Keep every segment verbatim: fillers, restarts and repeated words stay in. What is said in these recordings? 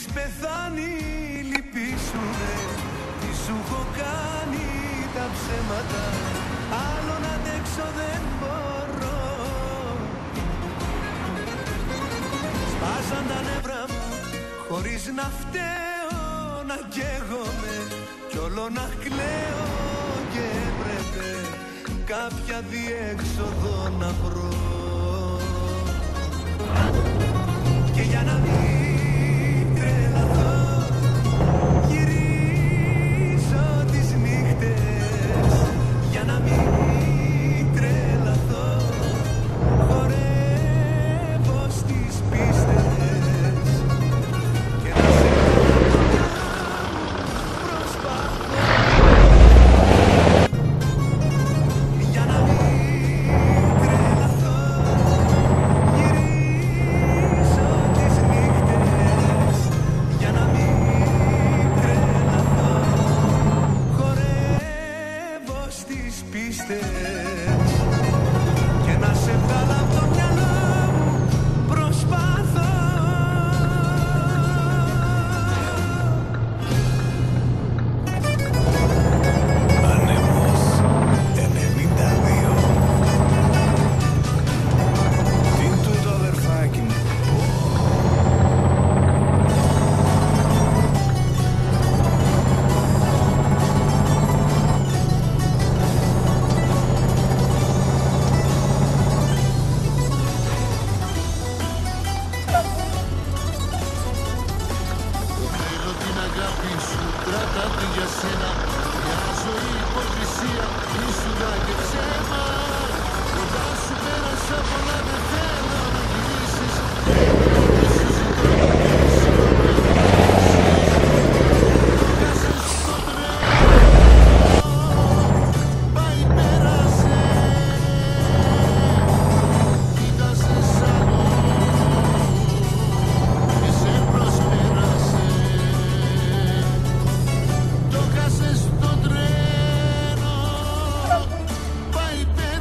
έχεις πεθάνει λυπήσουνε, τι σου έχω κάνει τα ψέματα, άλλο να αντέξω δεν μπορώ. Σπάσαν τα νεύρα μου χωρίς να φταίω, να καίγομαι κι όλο να κλαίω, και έπρεπε κάποια διέξοδο να βρω. Και για να μην τρελαθώ γυρίζω τις νύχτες, για να μην τρελαθώ χορεύω στις πίστες, και να σε προσπαθώ για να μην τρελαθώ γυρίζω τις νύχτες, για να μην τρελαθώ χορεύω στις πίστες, και να σε βγάλω απ' το μυαλό μου προσπάθω. Ανέμος ενενήντα δύο. Τι είναι τούτο, αδερφάκι μου? Θέλω την αγάπη σου, κράτα τη για σένα. Μια ζωή υποκρισία, ήσουνα και ψέμα. Κοντά σου πέρασα πολλά, δεν θέλω να γυρίσεις. Δεν σου ζητώ να γυρίσεις. Το χάσες στο τρένο, πάει πέρασε. Κοίτασες άλλο και σε προσπέρασε. Το χάσες στο τρένο, πάει πέρασε.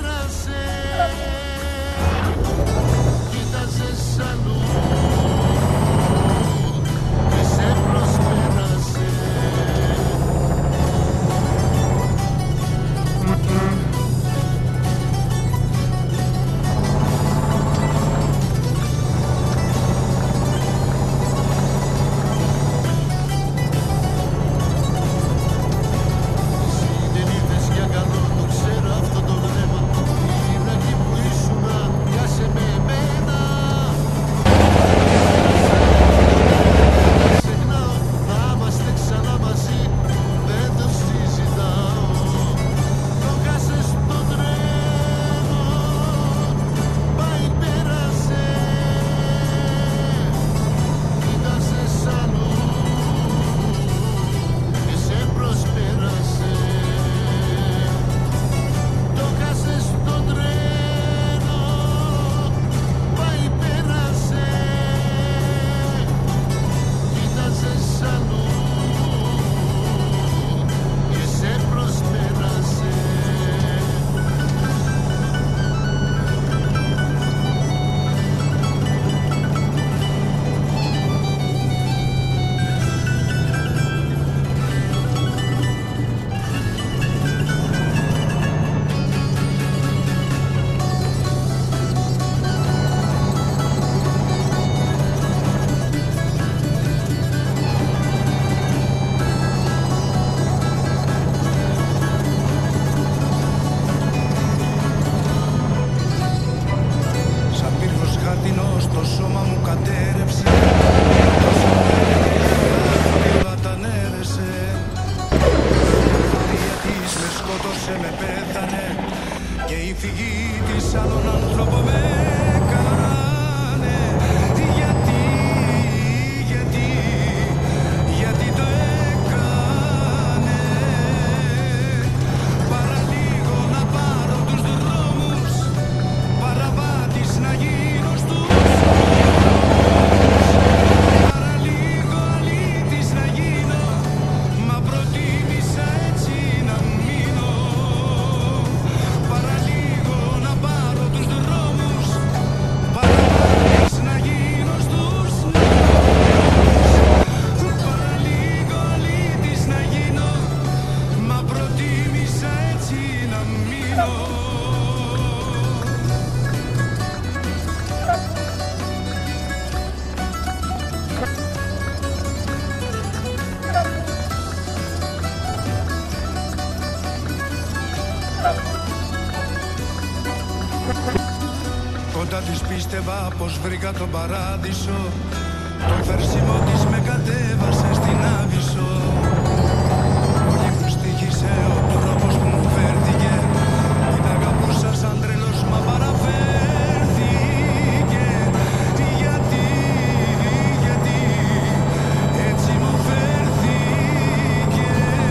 πίστευα πως βρήκα τον παράδεισο. Το φερσίμο της με κατέβασε στην Άβυσσο. Όχι μου στοίχησε ο τρόπος που μου φέρθηκε. Την αγαπούσα σαν τρελός μα παραφέρθηκε. Γιατί, γιατί έτσι μου φέρθηκε.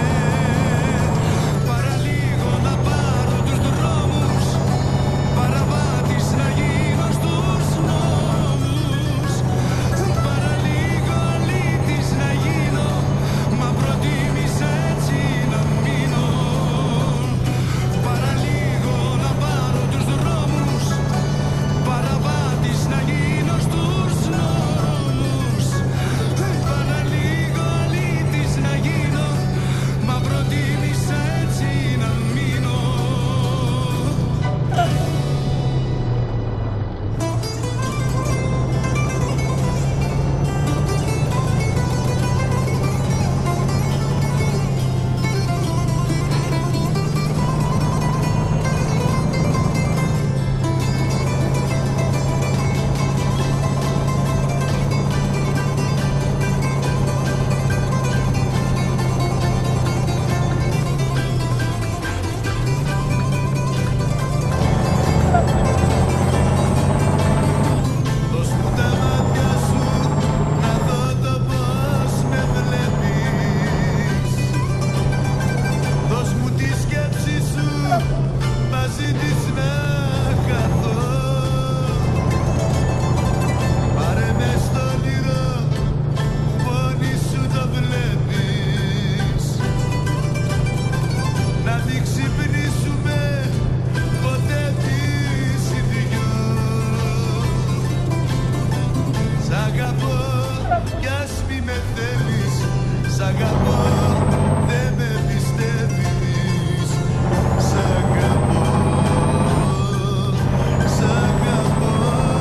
Παραλίγο να πάρω τους δρόμους, παραβάτης να γίνω στους νόμους. Παραλίγο αλήτης να γίνω, μα προτίμησα έτσι να μείνω. Παραλίγο να πάρω τους δρόμους, παραβάτης να γίνω στους νόμους. Παραλίγο αλήτης να γίνω, μα προτίμησα έτσι να μείνω. Δώσ' μου τα μάτια σου να δω το πώς με βλέπεις. Δώσ' μου τη σκέψη σου μαζί της να χαθώ. Πάρε με στο όνειρο που μόνη σου το βλέπεις. Να μην ξυπνήσουμε ποτέ τις οι δυο. Σ' αγαπώ κι ας μη με θέλεις. Σ' αγαπώ δεν με πιστεύεις. Σ' αγαπώ, σ' αγαπώ.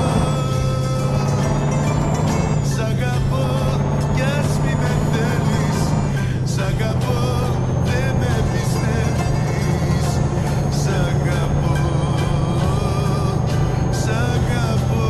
Σ' αγαπώ κι ας μη με θέλεις. Σ' αγαπώ δεν με πιστεύεις. Σ' αγαπώ, σ' αγαπώ.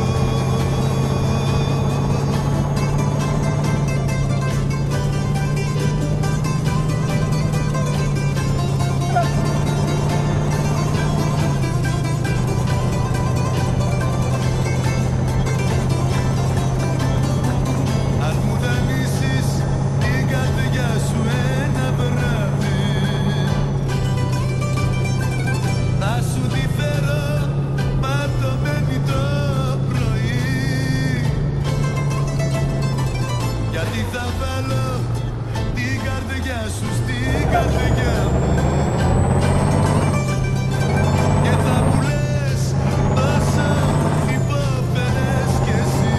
Αν μου δανείσεις την καρδιά σου ένα βράδυ, θα σου τη φέρω ματωμένη το πρωί. Γιατί θα βάλω την καρδιά σου στην καρδιά μου και θα μου λες τόσο υπόφερες κι εσύ.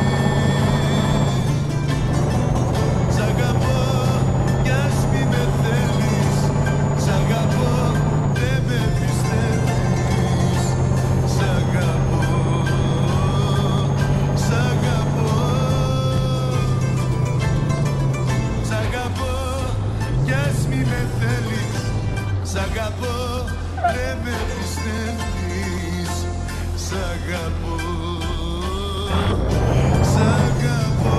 Σ' αγαπώ κι ας μη με θέλεις. Σ' αγαπώ δεν με πιστεύεις. Σ' αγαπώ, σ' αγαπώ. Σ' αγαπώ κι ας μη με θέλεις. Σ' αγαπώ δεν με πιστεύεις. Σ' αγαπώ, σ' αγαπώ.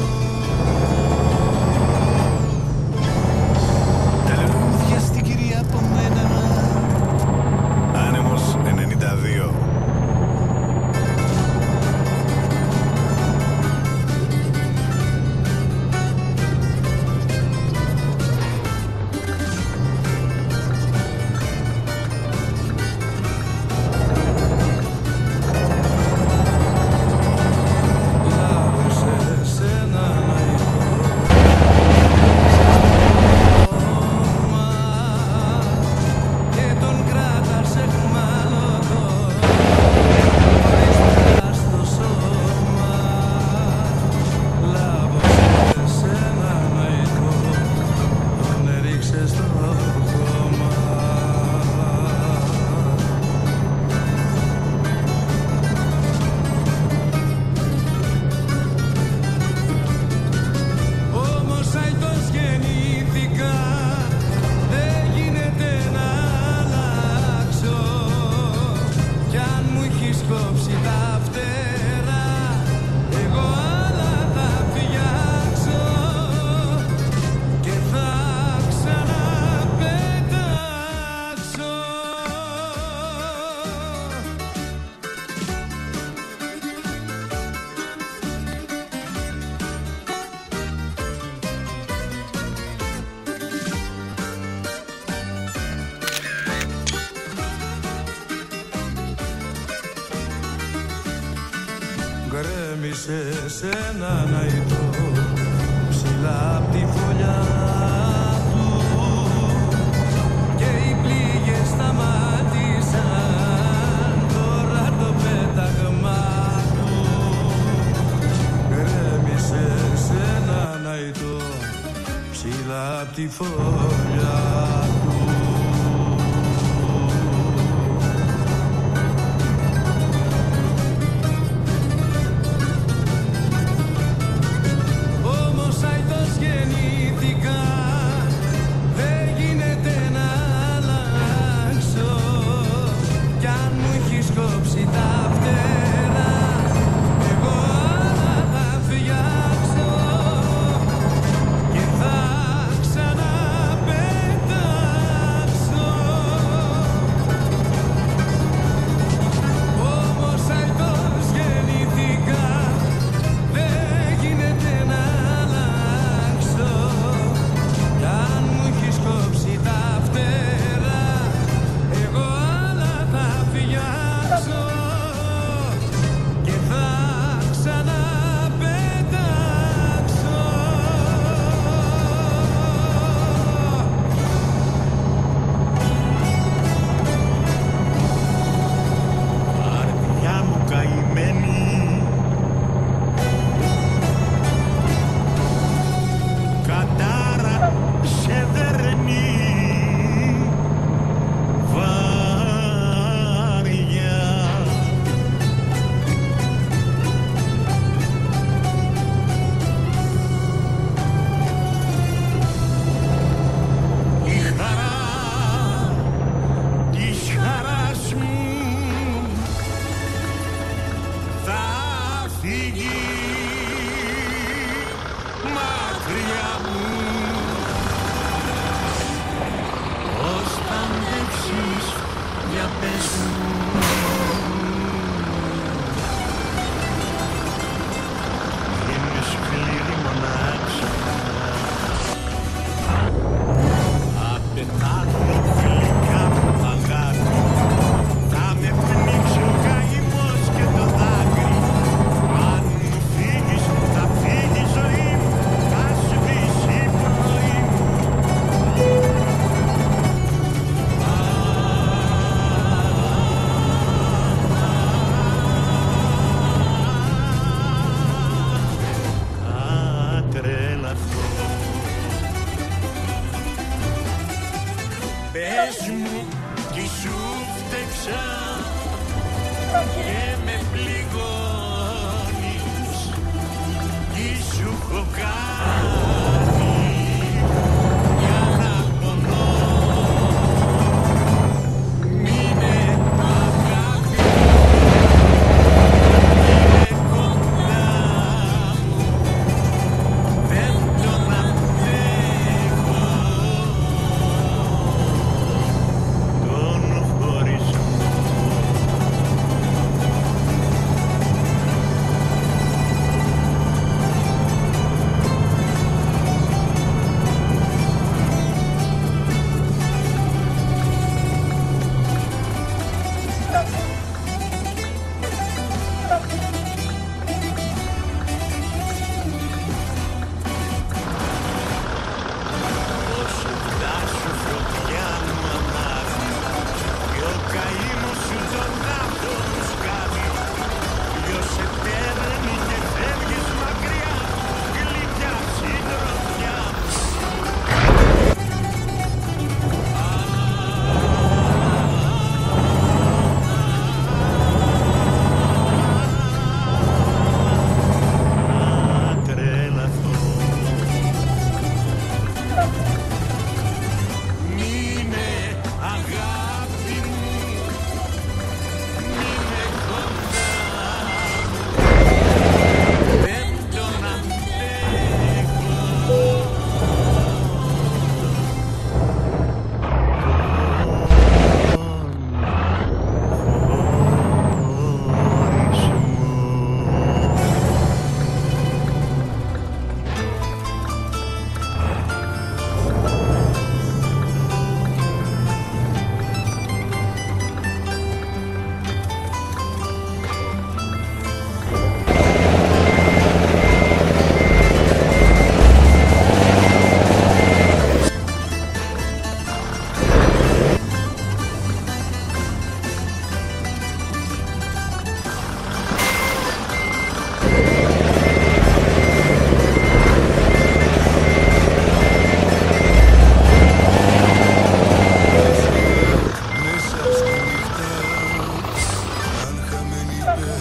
Τα λουλούδια στην κυρία από μένα. Άνεμος ενενήντα δύο. σε έναν αϊτό ψηλά απ' τη φωλιά του και οι πληγές σταμάτησαν τώρα το πέταγμα του γκρέμισε σε έναν αϊτό ψηλά απ' τη φωλιά του.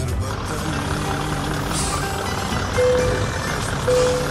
περπατάει. Μες στους δρόμους